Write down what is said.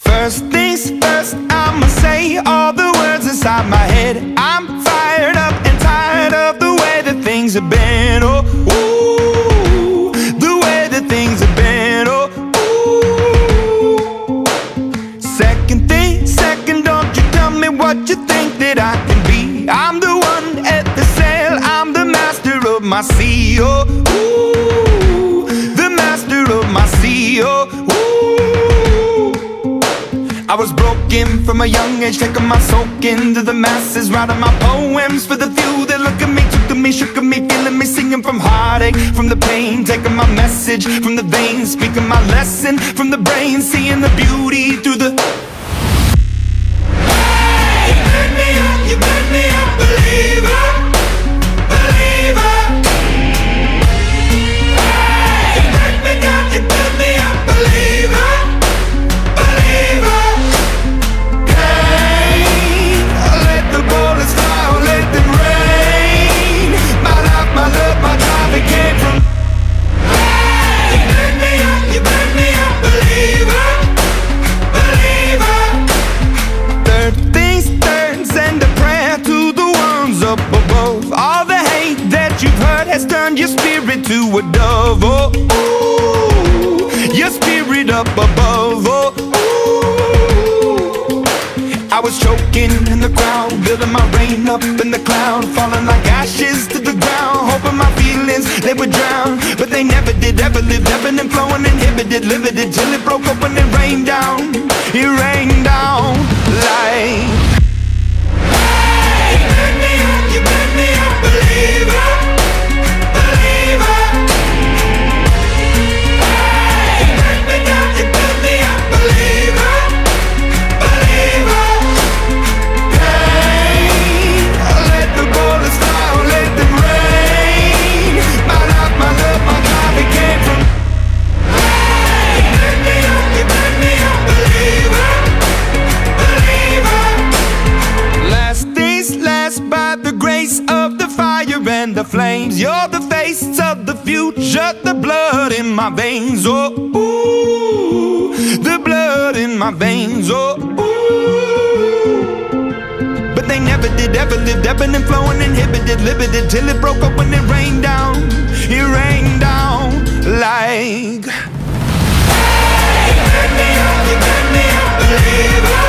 First things first, I'ma say all the words inside my head. I'm fired up and tired of the way that things have been. Oh, ooh, the way that things have been. Oh, ooh. Second thing, second, don't you tell me what you think that I can be. I'm the one at the sail, I'm the master of my sea. Oh, ooh, the master of my sea. Oh, ooh. I was broken from a young age, taking my soak into the masses, writing my poems for the few that look at me, took to me, shook at me, feeling me, singing from heartache, from the pain, taking my message from the veins, speaking my lesson from the brain, seeing the beauty through the... Hey, you made me a believer, believer. Hey, you made me down, you made me a believer, believer. Your spirit to a dove, oh, ooh, your spirit up above, oh, ooh. I was choking in the crowd, building my rain up in the cloud, falling like ashes to the ground, hoping my feelings, they would drown, but they never did, ever lived, ebbing and flowing, inhibited, limited, till it broke up when it rained down like... Hey, you made me a believer. And the flames, you're the face of the future, the blood in my veins, oh, ooh, the blood in my veins, oh, ooh. But they never did, ever lived, ebbing and flowing, inhibited, limited, till it broke up when it rained down like... Hey, you made me a believer.